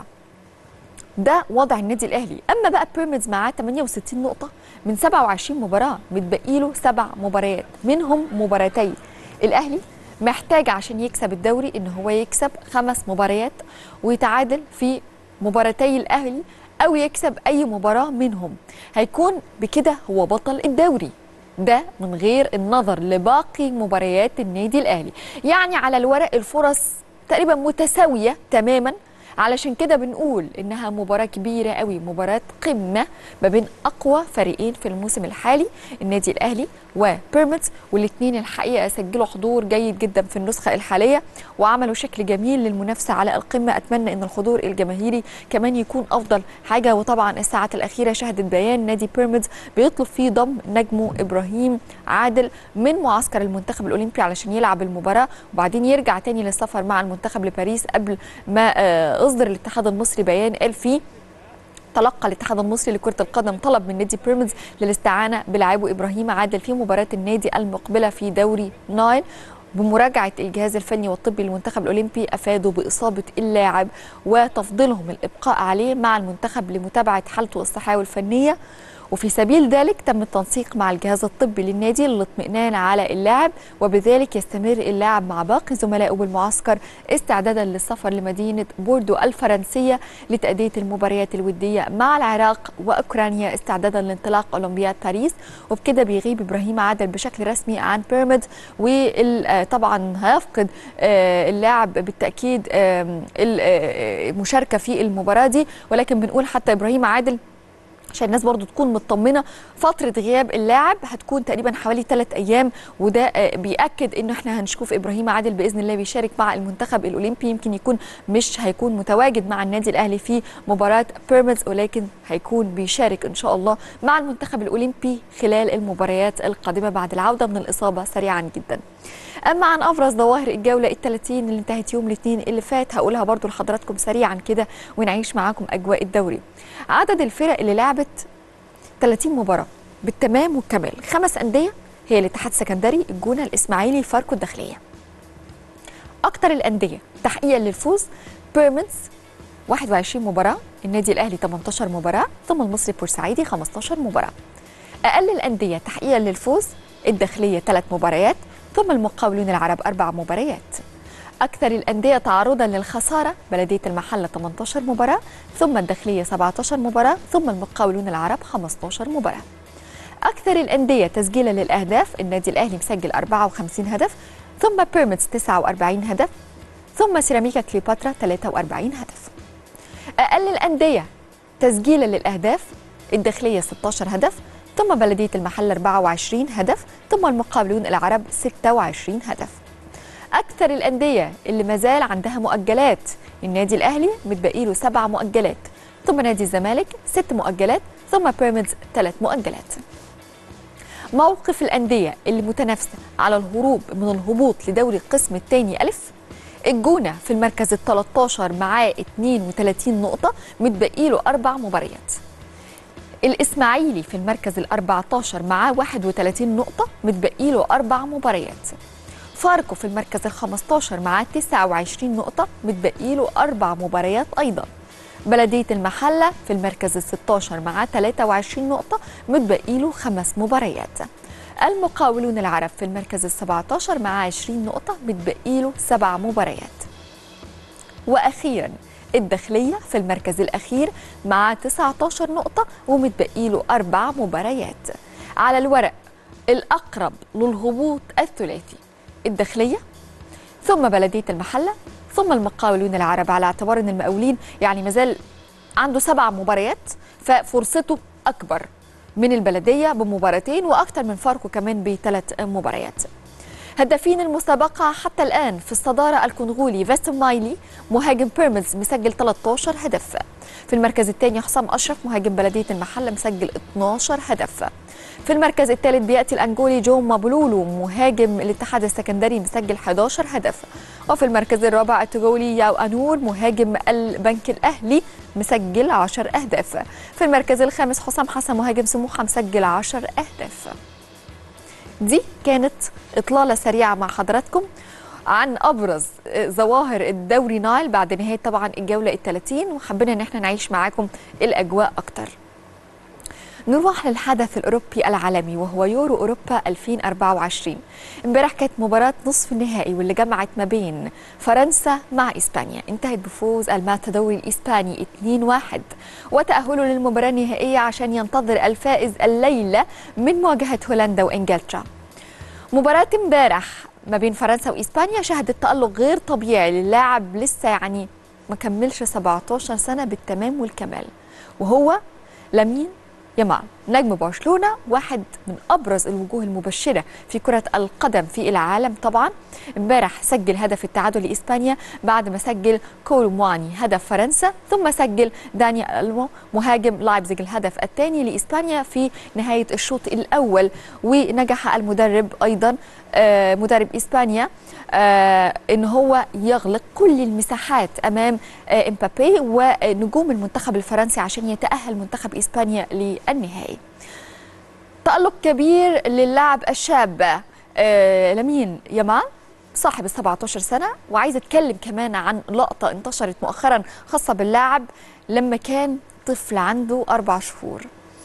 ده وضع النادي الاهلي. اما بقى بيراميدز معاه ثمانية وستين نقطه من سبعة وعشرين مباراه، متبقي له سبع مباريات منهم مباراتين. الاهلي محتاج عشان يكسب الدوري ان هو يكسب خمس مباريات ويتعادل في مباراتي الاهلي أو يكسب أي مباراة منهم، هيكون بكده هو بطل الدوري، ده من غير النظر لباقي مباريات النادي الأهلي. يعني على الورق الفرص تقريبا متساوية تماما، علشان كده بنقول إنها مباراة كبيرة قوي، مباراة قمة ما بين أقوى فريقين في الموسم الحالي، النادي الأهلي وبيراميدز، والاثنين الحقيقة سجلوا حضور جيد جدا في النسخة الحالية وعملوا شكل جميل للمنافسة على القمة. أتمنى أن الحضور الجماهيري كمان يكون أفضل حاجة. وطبعا الساعات الأخيرة شهدت بيان نادي بيراميدز بيطلب فيه ضم نجمه إبراهيم عادل من معسكر المنتخب الأولمبي علشان يلعب المباراة وبعدين يرجع تاني للسفر مع المنتخب لباريس، قبل ما أصدر الاتحاد المصري بيان قال فيه تلقى الاتحاد المصري لكرة القدم طلب من نادي بيراميدز للاستعانة بلاعبه إبراهيم عادل في مباراة النادي المقبلة في دوري نايل. بمراجعة الجهاز الفني والطبي للمنتخب الأولمبي أفادوا بإصابة اللاعب وتفضيلهم الإبقاء عليه مع المنتخب لمتابعة حالته الصحية والفنية. وفي سبيل ذلك تم التنسيق مع الجهاز الطبي للنادي للاطمئنان على اللاعب، وبذلك يستمر اللاعب مع باقي زملائه بالمعسكر استعدادا للسفر لمدينة بوردو الفرنسية لتأدية المباريات الودية مع العراق وأوكرانيا استعدادا لانطلاق أولمبياد باريس. وبكده بيغيب إبراهيم عادل بشكل رسمي عن بيراميدز، وطبعا هيفقد اللاعب بالتأكيد المشاركة في المباراة دي، ولكن بنقول حتى إبراهيم عادل عشان الناس برضو تكون مطمنه، فتره غياب اللاعب هتكون تقريبا حوالي ثلاث ايام، وده بياكد انه احنا هنشوف ابراهيم عادل باذن الله بيشارك مع المنتخب الاولمبي. يمكن يكون مش هيكون متواجد مع النادي الاهلي في مباراه بيراميدز، ولكن هيكون بيشارك ان شاء الله مع المنتخب الاولمبي خلال المباريات القادمه بعد العوده من الاصابه سريعا جدا. اما عن ابرز ظواهر الجوله الثلاثين اللي انتهت يوم الاثنين اللي فات هقولها برضو لحضراتكم سريعا كده ونعيش معاكم اجواء الدوري. عدد الفرق اللي لعبت ثلاثين مباراه بالتمام والكمال، خمس انديه هي الاتحاد السكندري، الجونه، الاسماعيلي، فاركو، الداخليه. اكثر الانديه تحقيقا للفوز بيراميدز واحد وعشرين مباراه، النادي الاهلي ثمانية عشر مباراه، ثم المصري بورسعيدي خمسة عشر مباراه. اقل الانديه تحقيقا للفوز الداخليه ثلاث مباريات، ثم المقاولون العرب أربع مباريات. أكثر الأندية تعرضا للخسارة بلدية المحلة ثمانية عشر مباراة، ثم الداخلية سبعة عشر مباراة، ثم المقاولون العرب خمسة عشر مباراة. أكثر الأندية تسجيلا للأهداف النادي الأهلي مسجل أربعة وخمسين هدف، ثم بيراميدز تسعة وأربعين هدف، ثم سيراميكا كليوباترا ثلاثة وأربعين هدف. أقل الأندية تسجيلا للأهداف الداخلية ستة عشر هدف، ثم بلدية المحلة أربعة وعشرين هدف، ثم المقاولون العرب ستة وعشرين هدف. أكثر الأندية اللي مازال عندها مؤجلات النادي الأهلي متبقي له سبع مؤجلات، ثم نادي الزمالك ست مؤجلات، ثم بيراميدز ثلاث مؤجلات. موقف الأندية اللي متنافسة على الهروب من الهبوط لدوري القسم الثاني ألف، الجونة في المركز ال ثلاثة عشر معاه اثنين وثلاثين نقطة متبقي له أربع مباريات. الإسماعيلي في المركز ال أربعة عشر معاه واحد وثلاثين نقطة متبقي له أربع مباريات. فاركو في المركز ال خمسة عشر معاه تسعة وعشرين نقطة متبقي له أربع مباريات أيضا. بلدية المحلة في المركز ال ستة عشر معاه ثلاثة وعشرين نقطة متبقي له خمس مباريات. المقاولون العرب في المركز ال سبعة عشر معاه عشرين نقطة متبقي له سبع مباريات. وأخيرا الداخلية في المركز الأخير مع تسعة عشر نقطة ومتبقي له أربع مباريات. على الورق الأقرب للهبوط الثلاثي الداخلية، ثم بلدية المحلة، ثم المقاولون العرب، على اعتبار أن المقاولين يعني مازال عنده سبع مباريات ففرصته أكبر من البلدية بمباراتين، وأكثر من فاركو كمان بثلاث مباريات. هدافين المسابقة حتى الآن في الصدارة الكونغولي فيستون مايلي مهاجم بيراميدز مسجل ثلاثة عشر هدف. في المركز الثاني حسام أشرف مهاجم بلدية المحلة مسجل اثني عشر هدف. في المركز الثالث بيأتي الأنجولي جون مابولولو مهاجم الاتحاد السكندري مسجل أحد عشر هدف. وفي المركز الرابع التوغولي ياو أنور مهاجم البنك الأهلي مسجل عشر أهداف. في المركز الخامس حسام حسن مهاجم سموحة مسجل عشر أهداف. دي كانت إطلالة سريعة مع حضراتكم عن أبرز ظواهر الدوري نايل بعد نهاية طبعا الجولة الثلاثين، وحبينا إن احنا نعيش معاكم الأجواء أكتر. نروح للحدث الأوروبي العالمي وهو يورو أوروبا ألفين وأربعة وعشرين. امبارح كانت مباراة نصف النهائي واللي جمعت ما بين فرنسا مع إسبانيا، انتهت بفوز الماتادوري الإسباني اثنين واحد وتأهله للمباراة النهائية عشان ينتظر الفائز الليلة من مواجهة هولندا وإنجلترا. مباراة امبارح ما بين فرنسا وإسبانيا شهدت تألق غير طبيعي للاعب لسه يعني ما كملش سبعة عشر سنة بالتمام والكمال، وهو لامين يامال نجم برشلونة، واحد من أبرز الوجوه المبشرة في كرة القدم في العالم. طبعا امبارح سجل هدف التعادل لإسبانيا بعد ما سجل كولو مواني هدف فرنسا، ثم سجل داني ألمو مهاجم لايبزيج الهدف الثاني لإسبانيا في نهاية الشوط الأول. ونجح المدرب أيضا آه مدرب إسبانيا آه إن هو يغلق كل المساحات أمام آه إمبابي ونجوم المنتخب الفرنسي عشان يتأهل منتخب إسبانيا للنهائي. تألق كبير للاعب الشاب آه لامين يامال صاحب السبعة عشر سنة. وعايزة أتكلم كمان عن لقطة انتشرت مؤخرا خاصة باللاعب لما كان طفل عنده أربع شهور.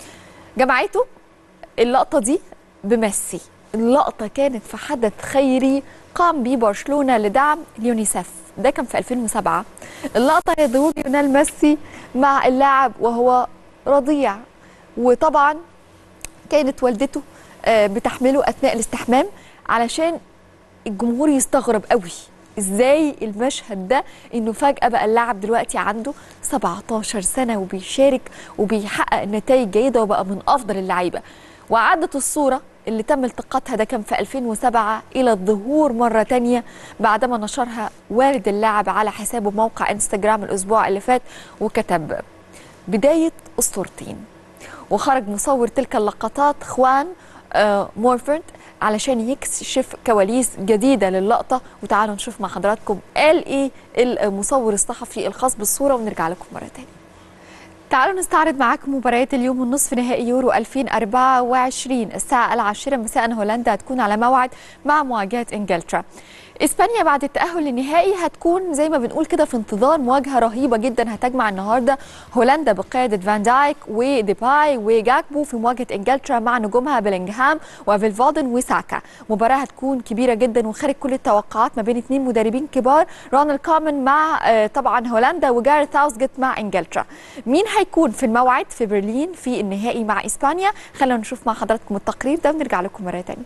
جمعته اللقطه دي بميسي. اللقطه كانت في حدث خيري قام به برشلونه لدعم اليونيسف، ده كان في ألفين وسبعة. اللقطه هي ظهور ليونيل ميسي مع اللاعب وهو رضيع، وطبعا كانت والدته بتحمله اثناء الاستحمام علشان الجمهور يستغرب قوي ازاي المشهد ده، انه فجأة بقى اللاعب دلوقتي عنده سبعتاشر سنة وبيشارك وبيحقق نتائج جيدة وبقى من افضل اللعيبة. وعادت الصورة اللي تم التقاطها ده كان في ألفين وسبعة الى الظهور مرة تانية بعدما نشرها والد اللاعب على حسابه موقع انستجرام الاسبوع اللي فات، وكتب بداية اسطورتين. وخرج مصور تلك اللقطات خوان آه مورفورد علشان يكشف كواليس جديدة للقطة، وتعالوا نشوف مع حضراتكم قال ايه المصور الصحفي الخاص بالصورة ونرجع لكم مرة تانية. تعالوا نستعرض معاكم مباريات اليوم النصف نهائي يورو ألفين وأربعة وعشرين. الساعة العاشرة مساء هولندا هتكون على موعد مع مواجهة انجلترا. اسبانيا بعد التأهل للنهائي هتكون زي ما بنقول كده في انتظار مواجهة رهيبة جدا هتجمع النهارده هولندا بقيادة فان دايك وديباي وجاكبو في مواجهة انجلترا مع نجومها بيلينغهام وفيلفودن وساكا. مباراة هتكون كبيرة جدا وخارج كل التوقعات ما بين اثنين مدربين كبار، رونالد كومان مع طبعا هولندا وجاريث ساوثجيت مع انجلترا. مين هيكون في الموعد في برلين في النهائي مع اسبانيا؟ خلينا نشوف مع حضراتكم التقرير ده ونرجع لكم مرة ثانية.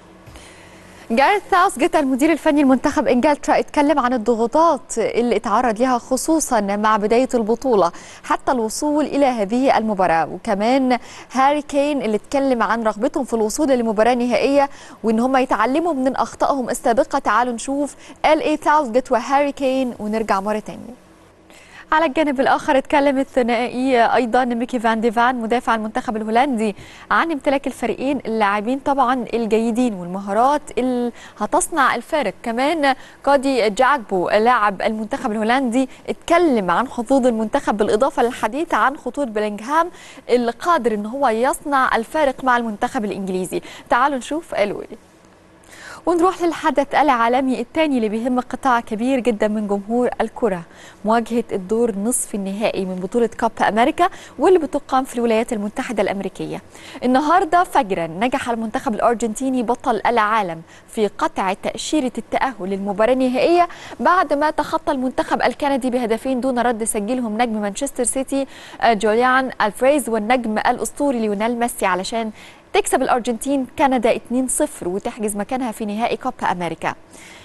جاريث ساوثجيت المدير الفني لمنتخب انجلترا اتكلم عن الضغوطات اللي اتعرض لها خصوصا مع بدايه البطوله حتى الوصول الى هذه المباراه، وكمان هاري كين اللي اتكلم عن رغبتهم في الوصول لمباراه نهائيه وان هم يتعلموا من اخطائهم السابقه. تعالوا نشوف قال ايه ساوثجيت وهاري كين ونرجع مره ثانيه. على الجانب الآخر اتكلم الثنائي أيضا ميكي فان ديفان مدافع المنتخب الهولندي عن امتلاك الفريقين اللاعبين طبعا الجيدين والمهارات اللي هتصنع الفارق. كمان كودي جاكبو لاعب المنتخب الهولندي اتكلم عن حظوظ المنتخب بالإضافة للحديث عن خطوط بيلينغهام اللي قادر ان هو يصنع الفارق مع المنتخب الإنجليزي. تعالوا نشوف قالوا ايه. ونروح للحدث العالمي الثاني اللي بيهم قطاع كبير جدا من جمهور الكرة، مواجهة الدور نصف النهائي من بطولة كوب أمريكا واللي بتقام في الولايات المتحدة الأمريكية. النهاردة فجرا نجح المنتخب الأرجنتيني بطل العالم في قطع تأشيرة التأهل للمباراة النهائية بعد ما تخطى المنتخب الكندي بهدفين دون رد سجلهم نجم مانشستر سيتي جوليان الفريز والنجم الأسطوري ليونيل ميسي علشان تكسب الأرجنتين كندا اتنين صفر وتحجز مكانها في نهائي كوبا أمريكا.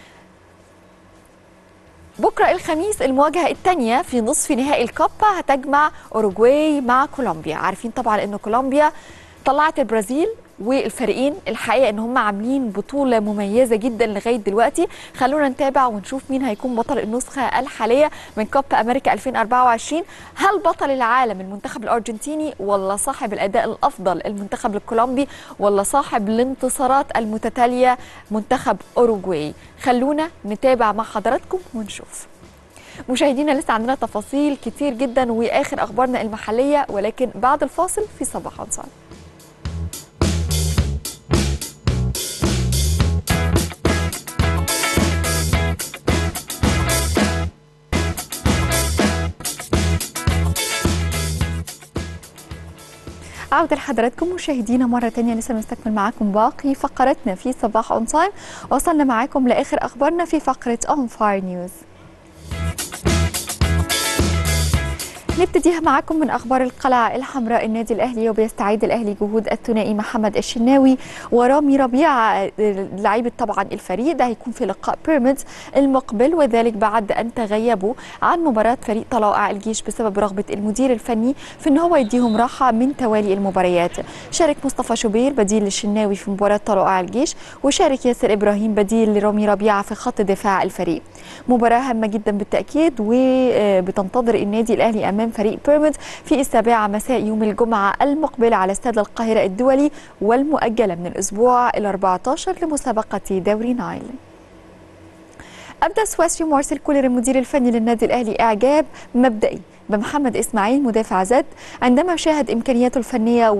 بكرة الخميس المواجهة الثانية في نصف نهائي الكوبا هتجمع أوروغواي مع كولومبيا. عارفين طبعا أن كولومبيا طلعت البرازيل، والفريقين الحقيقه ان هم عاملين بطوله مميزه جدا لغايه دلوقتي. خلونا نتابع ونشوف مين هيكون بطل النسخه الحاليه من كوبا امريكا ألفين وأربعة وعشرين. هل بطل العالم المنتخب الارجنتيني ولا صاحب الاداء الافضل المنتخب الكولومبي ولا صاحب الانتصارات المتتاليه منتخب اوروغواي؟ خلونا نتابع مع حضراتكم ونشوف. مشاهدينا لسه عندنا تفاصيل كتير جدا واخر اخبارنا المحليه، ولكن بعد الفاصل في صباح عنصر. عودة لحضراتكم مشاهدينا مرة تانية، لسه بنستكمل معاكم باقي فقراتنا في صباح اون تايم. وصلنا معاكم لآخر أخبارنا في فقرة اون فاير نيوز. نبتديها معاكم من اخبار القلعه الحمراء. النادي الاهلي وبيستعيد الاهلي جهود الثنائي محمد الشناوي ورامي ربيعه لعيبه طبعا الفريق ده هيكون في لقاء بيراميدز المقبل، وذلك بعد ان تغيبوا عن مباراه فريق طلائع الجيش بسبب رغبه المدير الفني في ان هو يديهم راحه من توالي المباريات. شارك مصطفى شوبير بديل للشناوي في مباراه طلائع الجيش، وشارك ياسر ابراهيم بديل لرامي ربيعه في خط دفاع الفريق. مباراه هامه جدا بالتاكيد وبتنتظر النادي الاهلي امام فريق بيراميدز في السابعة مساء يوم الجمعة المقبل على استاد القاهرة الدولي، والمؤجلة من الأسبوع الأربعة عشر لمسابقة دوري نايل. أبدى السويسري مارسيل كولر المدير الفني للنادي الأهلي إعجاب مبدئي بمحمد إسماعيل مدافع زد عندما شاهد إمكانياته الفنية،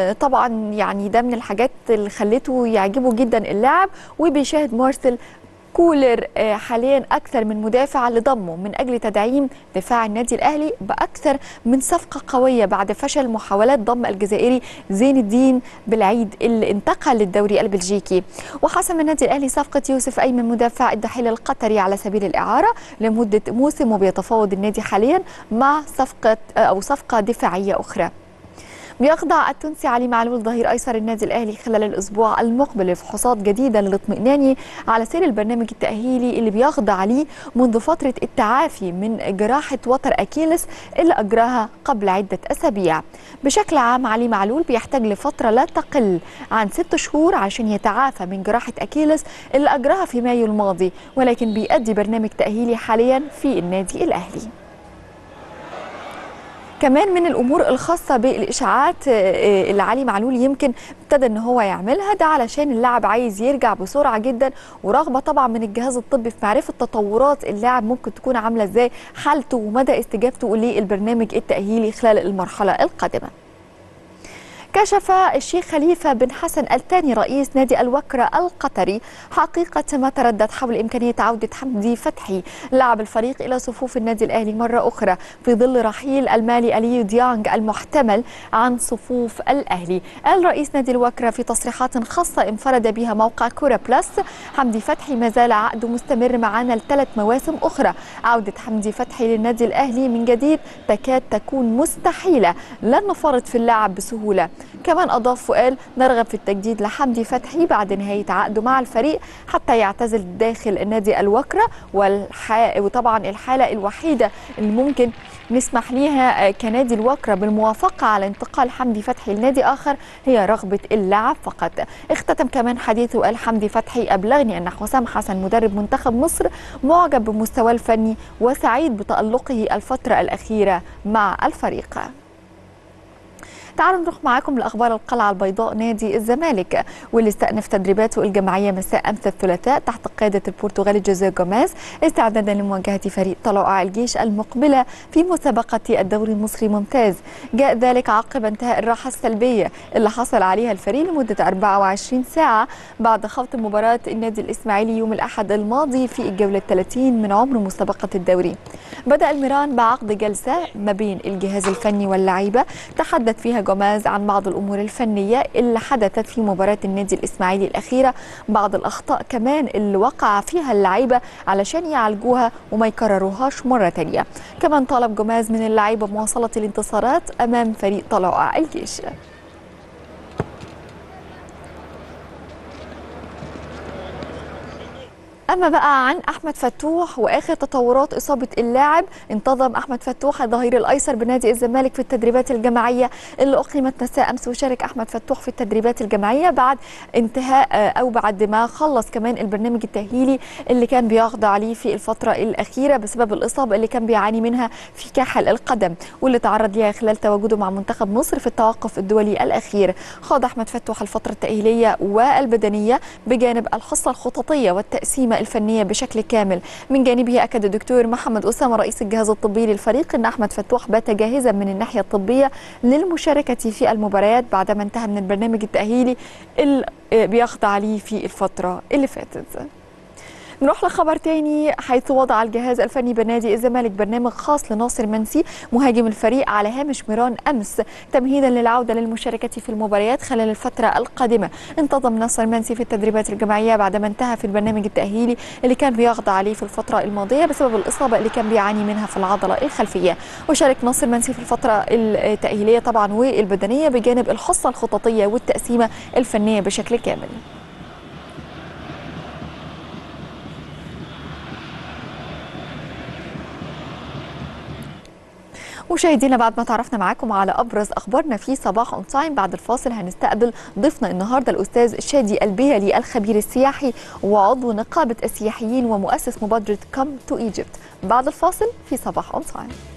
وطبعا يعني ده من الحاجات اللي خلته يعجبه جدا اللاعب. وبيشاهد مارسيل كولر حاليا أكثر من مدافع لضمه من أجل تدعيم دفاع النادي الأهلي بأكثر من صفقة قوية بعد فشل محاولات ضم الجزائري زين الدين بالعيد اللي انتقل للدوري البلجيكي. وحسم النادي الأهلي صفقة يوسف أيمن مدافع الدحيل القطري على سبيل الإعارة لمدة موسم، وبيتفاوض النادي حاليا مع صفقة أو صفقة دفاعية أخرى. بيخضع التونسي علي معلول ظهير ايسر النادي الاهلي خلال الاسبوع المقبل لفحوصات جديده للاطمئنان على سير البرنامج التاهيلي اللي بيخضع ليه منذ فتره التعافي من جراحه وتر اكيلس اللي اجراها قبل عده اسابيع. بشكل عام علي معلول بيحتاج لفتره لا تقل عن ست شهور عشان يتعافى من جراحه اكيلس اللي اجراها في مايو الماضي، ولكن بيأدي برنامج تاهيلي حاليا في النادي الاهلي. كمان من الامور الخاصه بالاشاعات اللي علي معلول يمكن ابتدى ان هو يعملها ده علشان اللاعب عايز يرجع بسرعه جدا، ورغبه طبعا من الجهاز الطبي في معرفه تطورات اللاعب ممكن تكون عامله ازاي، حالته ومدى استجابته للبرنامج التاهيلي خلال المرحله القادمه. كشف الشيخ خليفة بن حسن الثاني رئيس نادي الوكرة القطري حقيقة ما تردد حول إمكانية عودة حمدي فتحي لاعب الفريق إلى صفوف النادي الأهلي مرة أخرى في ظل رحيل المالي أليو ديانج المحتمل عن صفوف الأهلي. قال رئيس نادي الوكرة في تصريحات خاصة انفرد بها موقع كورة بلس: حمدي فتحي ما زال عقده مستمر معنا لثلاث مواسم أخرى. عودة حمدي فتحي للنادي الأهلي من جديد تكاد تكون مستحيلة، لن نفرط في اللاعب بسهولة. كمان أضاف وقال: نرغب في التجديد لحمدي فتحي بعد نهاية عقده مع الفريق حتى يعتزل داخل نادي الوكرة، والح... وطبعا الحالة الوحيدة اللي ممكن نسمح ليها كنادي الوكرة بالموافقة على انتقال حمدي فتحي لنادي آخر هي رغبة اللاعب فقط. اختتم كمان حديثه وقال: حمدي فتحي أبلغني أن حسام حسن مدرب منتخب مصر معجب بمستواه الفني وسعيد بتألقه الفترة الأخيرة مع الفريق. تعالوا نروح معاكم لأخبار القلعة البيضاء. نادي الزمالك واللي استأنف تدريباته الجماعية مساء أمس الثلاثاء تحت قيادة البرتغالي جوزيه جوميز استعدادا لمواجهة فريق طلائع الجيش المقبلة في مسابقة الدوري المصري ممتاز. جاء ذلك عقب انتهاء الراحة السلبية اللي حصل عليها الفريق لمدة أربعة وعشرين ساعة بعد خوض مباراة النادي الإسماعيلي يوم الأحد الماضي في الجولة الثلاثين من عمر مسابقة الدوري. بدأ الميران بعقد جلسة ما بين الجهاز الفني واللعيبة تحدث فيها جوميز عن بعض الأمور الفنية اللي حدثت في مباراة النادي الإسماعيلي الأخيرة، بعض الأخطاء كمان اللي وقع فيها اللعيبة علشان يعالجوها وما يكرروهاش مرة تانية. كمان طالب جوميز من اللعيبة بمواصلة الانتصارات أمام فريق طلائع الجيش. أما بقى عن أحمد فتوح وآخر تطورات إصابة اللاعب، انتظم أحمد فتوح الظهير الأيسر بنادي الزمالك في التدريبات الجماعية اللي أقيمت مساء أمس، وشارك أحمد فتوح في التدريبات الجماعية بعد انتهاء أو بعد ما خلص كمان البرنامج التأهيلي اللي كان بيخضع ليه في الفترة الأخيرة بسبب الإصابة اللي كان بيعاني منها في كاحل القدم واللي تعرض ليها خلال تواجده مع منتخب مصر في التوقف الدولي الأخير. خاض أحمد فتوح الفترة التأهيلية والبدنية بجانب الحصة الخططية والتقسيمة الفنية بشكل كامل. من جانبه أكد الدكتور محمد أسامة رئيس الجهاز الطبي للفريق أن أحمد فتوح بات جاهزا من الناحية الطبية للمشاركة في المباريات بعدما انتهى من البرنامج التأهيلي اللي بيخضع ليه في الفترة اللي فاتت. نروح لخبر تاني، حيث وضع الجهاز الفني بنادي الزمالك برنامج خاص لناصر منسي مهاجم الفريق على هامش ميران أمس تمهيدا للعودة للمشاركة في المباريات خلال الفترة القادمة. انتظم ناصر منسي في التدريبات الجماعية بعدما انتهى في البرنامج التأهيلي اللي كان بيخضع عليه في الفترة الماضية بسبب الإصابة اللي كان بيعاني منها في العضلة الخلفية. وشارك ناصر منسي في الفترة التأهيلية طبعا والبدنية بجانب الحصة الخططية والتقسيمة الفنية بشكل كامل. مشاهدينا، بعد ما تعرفنا معاكم على ابرز اخبارنا في صباح اون تايم، بعد الفاصل هنستقبل ضيفنا النهارده الاستاذ شادي البيهلي الخبير السياحي وعضو نقابه السياحيين ومؤسس مبادره كم تو ايجيبت. بعد الفاصل في صباح اون تايم.